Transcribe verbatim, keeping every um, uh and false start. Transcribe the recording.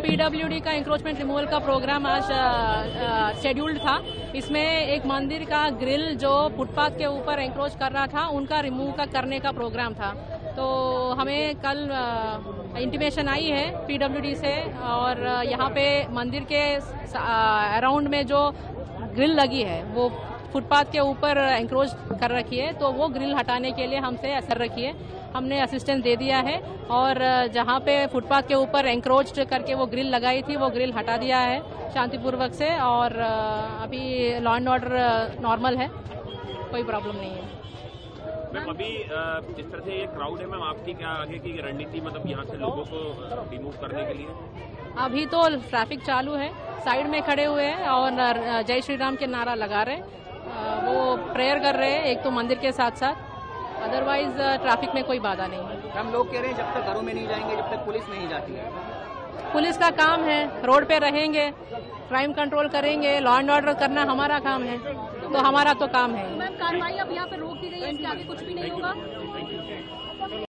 PWD का encroachment removal का programme आज शेड्यूल्ड था। इसमें एक मंदिर का ग्रिल जो फुटपाथ के ऊपर इंक्रोच कर रहा था, उनका रिमूव का करने का प्रोग्राम था। तो हमें कल इंटीमेशन आई है पीडब्ल्यूडी से, और यहाँ पे मंदिर के अराउंड में जो ग्रिल लगी है वो फुटपाथ के ऊपर एंक्रोच कर रखी है, तो वो ग्रिल हटाने के लिए हमसे असर रखी है। हमने असिस्टेंस दे दिया है और जहाँ पे फुटपाथ के ऊपर एंक्रोच करके वो ग्रिल लगाई थी वो ग्रिल हटा दिया है शांतिपूर्वक से, और अभी लॉ एंड ऑर्डर नॉर्मल है, कोई प्रॉब्लम नहीं है। मैम अभी जिस तरह से ये क्राउड है, मैम आपकी क्या आगे की रणनीति, मतलब यहाँ से लोगों को रिमूव करने के लिए? अभी तो ट्रैफिक चालू है, साइड में खड़े हुए हैं और जय श्री राम के नारा लगा रहे हैं, वो प्रेयर कर रहे हैं एक तो मंदिर के साथ साथ, अदरवाइज ट्रैफिक में कोई बाधा नहीं है। हम लोग कह रहे हैं जब तक घरों में नहीं जाएंगे, जब तक पुलिस नहीं जाती है। पुलिस का काम है, रोड पे रहेंगे, क्राइम कंट्रोल करेंगे, लॉ एंड ऑर्डर करना हमारा काम है, तो हमारा तो काम है। मैम कार्रवाई अब यहाँ पे रोक दी गई है, इसके आगे कुछ भी नहीं होगा।